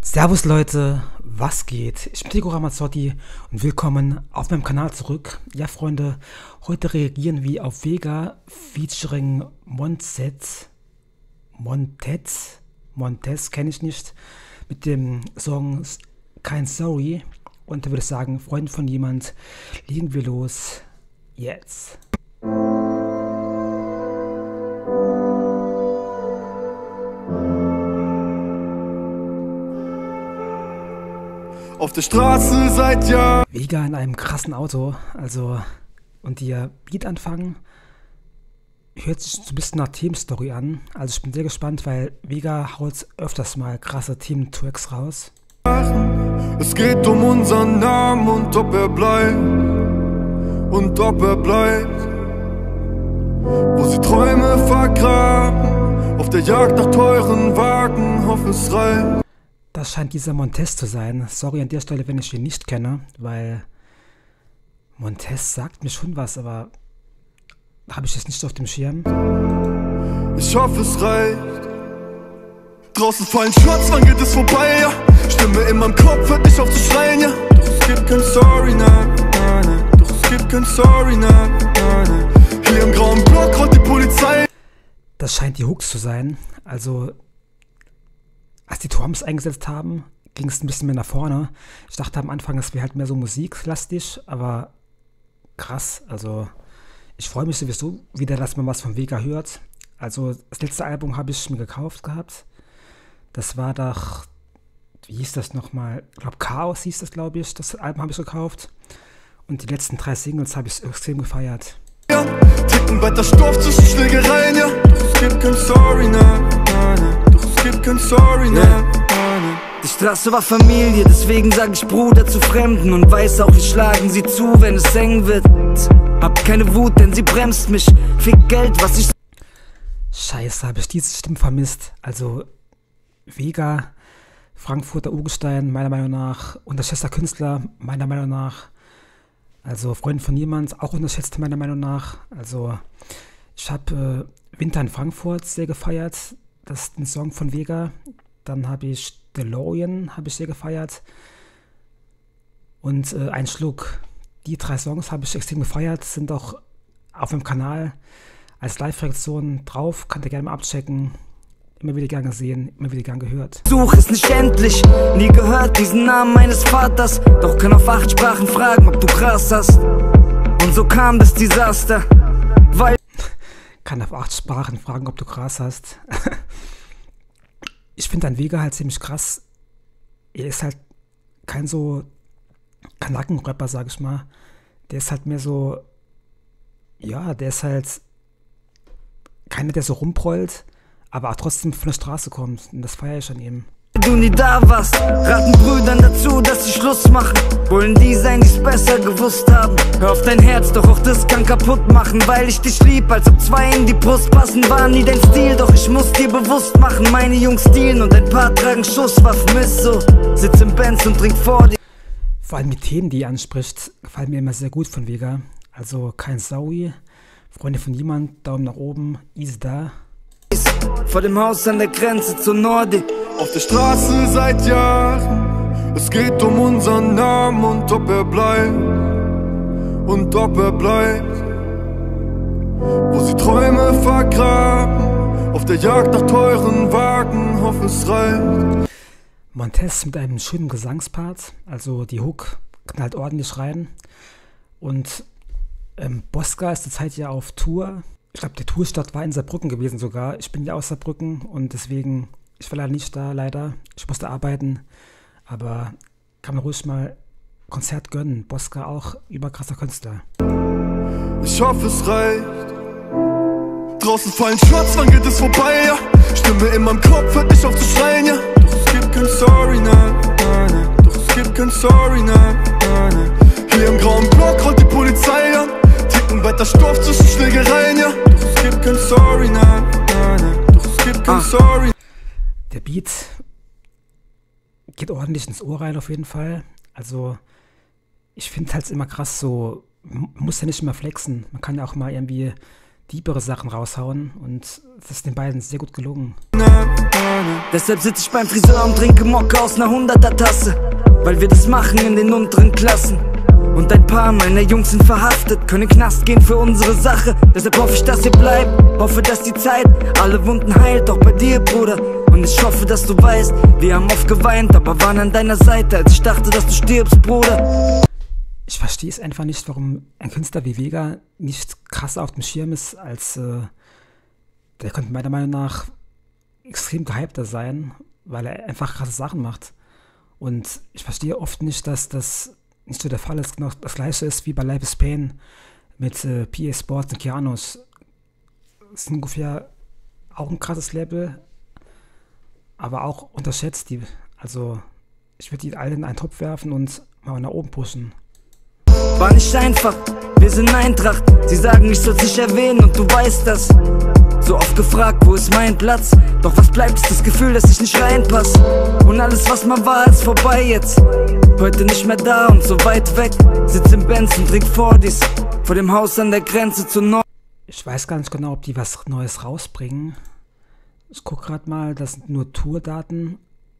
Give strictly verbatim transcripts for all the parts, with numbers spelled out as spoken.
Servus Leute, was geht? Ich bin Diego Ramazzotti und willkommen auf meinem Kanal zurück. Ja Freunde, heute reagieren wir auf Vega featuring Montez, Montez, Montez kenne ich nicht, mit dem Song Kein Sorry. Und da würde ich sagen, Freunde von jemand, legen wir los jetzt. Auf der Straße seit Jahren. Vega in einem krassen Auto, also, und der Beat anfangen, hört sich so ein bisschen nach Themenstory an. Also ich bin sehr gespannt, weil Vega haut öfters mal krasse Thementracks raus. Es geht um unseren Namen und ob er bleibt. Und ob er bleibt. Wo sie Träume vergraben. Auf der Jagd nach teuren Wagen, hoffe es reicht. Das scheint dieser Montez zu sein. Sorry an der Stelle, wenn ich ihn nicht kenne, weil Montez sagt mir schon was, aber habe ich es nicht auf dem Schirm. Ich hoffe, es reicht. Draußen fallen Shots, wann geht es vorbei, ja? Stimme in meinem Kopf, hört nicht auf zu schreien, ja? Doch es gibt kein Sorry, nein, nein, nein. Doch es gibt kein Sorry, nein, nein, nein. Hier im grauen Block rollt die Polizei. Das scheint die Hooks zu sein, also als die Drums eingesetzt haben, ging es ein bisschen mehr nach vorne. Ich dachte am Anfang, es wäre halt mehr so musiklastig, aber krass. Also ich freue mich sowieso wieder, dass man was von Vega hört. Also das letzte Album habe ich mir gekauft gehabt. Das war doch, wie hieß das nochmal? Ich glaube Chaos hieß das, glaube ich. Das Album habe ich gekauft. Und die letzten drei Singles habe ich extrem gefeiert. Ja, ticken weiter Stoff zwischen Schlägereien, ja. Doch es gibt kein Sorry, nein, nein, nein. Gibt kein Sorry, ne? Ja. Die Straße war Familie, deswegen sag ich Bruder zu Fremden und weiß auch, wir schlagen sie zu, wenn es eng wird. Hab keine Wut, denn sie bremst mich. Fick Geld, was ich... Scheiße, habe ich diese Stimme vermisst. Also Vega, Frankfurter Urgestein, meiner Meinung nach, unterschätzter Künstler, meiner Meinung nach. Also Freund von jemand, auch unterschätzt, meiner Meinung nach. Also ich habe äh, Winter in Frankfurt sehr gefeiert. Das ist ein Song von Vega. Dann habe ich DeLorean, habe ich sehr gefeiert. Und äh, Ein Schluck. Die drei Songs habe ich extrem gefeiert, sind auch auf dem Kanal als Live-Reaktion drauf. Könnt ihr gerne mal abchecken. Immer wieder gern gesehen, immer wieder gern gehört. Such ist nicht endlich, nie gehört diesen Namen meines Vaters. Doch kann auf acht Sprachen fragen, ob du krass hast. Und so kam das Desaster, weil... Kann auf acht Sprachen fragen, ob du krass hast. Ich finde an Vega halt ziemlich krass. Er ist halt kein so Kanaken-Rapper, sag ich mal. Der ist halt mehr so, ja, der ist halt keiner, der so rumprollt, aber auch trotzdem von der Straße kommt. Und das feiere ich an ihm. Du nie da warst, raten Brüdern dazu, dass sie Schluss machen. Wollen die sein, die's besser gewusst haben. Hör auf dein Herz, doch auch das kann kaputt machen. Weil ich dich lieb, als ob zwei in die Brust passen. War nie dein Stil, doch ich muss dir bewusst machen. Meine Jungs stilen und ein paar tragen Schusswaffen. Ist so, sitz im Benz und trink vor dir. Vor allem die Themen, die er anspricht, gefallen mir immer sehr gut von Vega. Also Kein Sorry, Freunde von jemand, Daumen nach oben, easy da. Vor dem Haus an der Grenze zur Nordic. Auf der Straße seit Jahren. Es geht um unseren Namen und ob er bleibt. Und ob er bleibt. Wo sie Träume vergraben. Auf der Jagd nach teuren Wagen, hoffe es reicht. Montez mit einem schönen Gesangspart. Also die Hook knallt ordentlich rein. Und ähm, Bosca ist zurzeit ja auf Tour. Ich glaube, die Tourstadt war in Saarbrücken gewesen sogar. Ich bin ja aus Saarbrücken und deswegen, ich war leider nicht da, leider. Ich musste arbeiten, aber kann man ruhig mal Konzert gönnen. Bosca auch, überkrasser Künstler. Ich hoffe, es reicht. Draußen fallen Shots, wann geht es vorbei, ja? Stimme in meinem Kopf, hört nicht auf zu schreien, ja? Doch es gibt kein Sorry, nein, nein, nein. Doch es gibt kein Sorry, nein, nein, nein. Hier im grauen Block rollt die Polizei an. Weiter Stoff zwischen Schlägereien, ja. Doch es gibt kein Sorry, nein, nein, nein. Doch es gibt kein Sorry. Der Beat geht ordentlich ins Ohr rein auf jeden Fall. Also ich finde halt immer krass so, man muss ja nicht immer flexen. Man kann ja auch mal irgendwie diebere Sachen raushauen und das ist den beiden sehr gut gelungen. Deshalb sitze ich beim Friseur und trinke Mokka aus ner hunderter Tasse, weil wir das machen in den unteren Klassen. Und ein paar meiner Jungs sind verhaftet, können in den Knast gehen für unsere Sache. Deshalb hoffe ich, dass ihr bleibt, hoffe, dass die Zeit alle Wunden heilt, auch bei dir, Bruder. Und ich hoffe, dass du weißt, wir haben oft geweint, aber waren an deiner Seite, als ich dachte, dass du stirbst, Bruder. Ich verstehe es einfach nicht, warum ein Künstler wie Vega nicht krasser auf dem Schirm ist, als äh, der könnte meiner Meinung nach extrem gehypter sein, weil er einfach krasse Sachen macht. Und ich verstehe oft nicht, dass das nicht so der Fall ist, genau das gleiche ist wie bei Life is Pain mit äh, P A Sports und Keanos. Das ist ungefähr auch ein krasses Label, aber auch unterschätzt die. Also ich würde die alle in einen Topf werfen und mal nach oben pushen. War nicht einfach, wir sind Eintracht. Sie sagen, ich soll dich erwähnen und du weißt das. So oft gefragt, wo ist mein Platz? Doch was bleibt, ist das Gefühl, dass ich nicht reinpass. Und alles, was mal war, ist vorbei jetzt. Heute nicht mehr da und so weit weg. Sitz im Benz und trink Forties vor dem Haus an der Grenze zu Nord. Ich weiß gar nicht genau, ob die was Neues rausbringen. Ich guck gerade mal, das sind nur Tourdaten.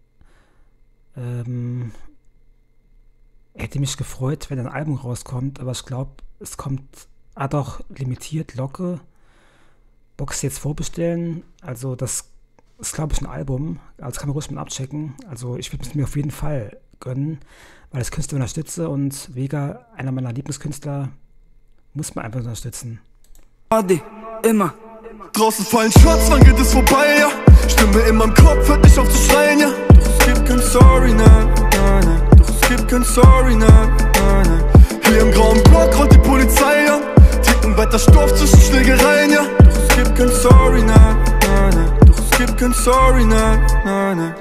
Ähm, hätte mich gefreut, wenn ein Album rauskommt, aber ich glaube, es kommt, ah doch, limitiert, Locke. Box jetzt vorbestellen, also das ist, glaube ich, ein Album, also kann man ruhig mal abchecken. Also ich würde es mir auf jeden Fall gönnen, weil ich Künstler unterstütze und Vega, einer meiner Lieblingskünstler, muss man einfach unterstützen. Immer. Draußen fallen Shots, wann geht es vorbei, ja? Stimme in meinem Kopf, hört nicht auf zu schreien, ja? Doch es gibt kein Sorry, na, na, na. Doch es gibt kein Sorry, na, na, na. Hier im grauen Block rollt die Polizei an. Ticken weiter Stoff zwischen Schlägereien, ja? Doch es gibt kein Sorry, na, na, na. Doch es gibt kein Sorry, na, na, na.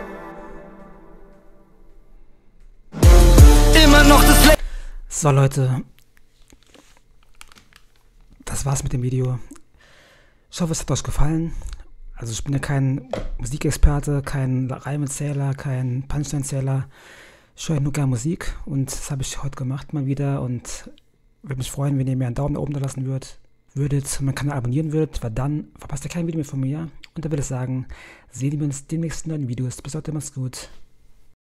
Immer noch das Le So Leute, das war's mit dem Video. Ich hoffe, es hat euch gefallen. Also ich bin ja kein Musikexperte, kein Reimezähler, kein Punchline-Zähler. Ich höre nur gerne Musik und das habe ich heute gemacht mal wieder und würde mich freuen, wenn ihr mir einen Daumen nach oben da lassen würdet, würdet, meinen Kanal abonnieren würdet, weil dann verpasst ihr kein Video mehr von mir. Und dann würde ich sagen, sehen wir uns in den nächsten neuen Videos. Bis heute, macht's gut.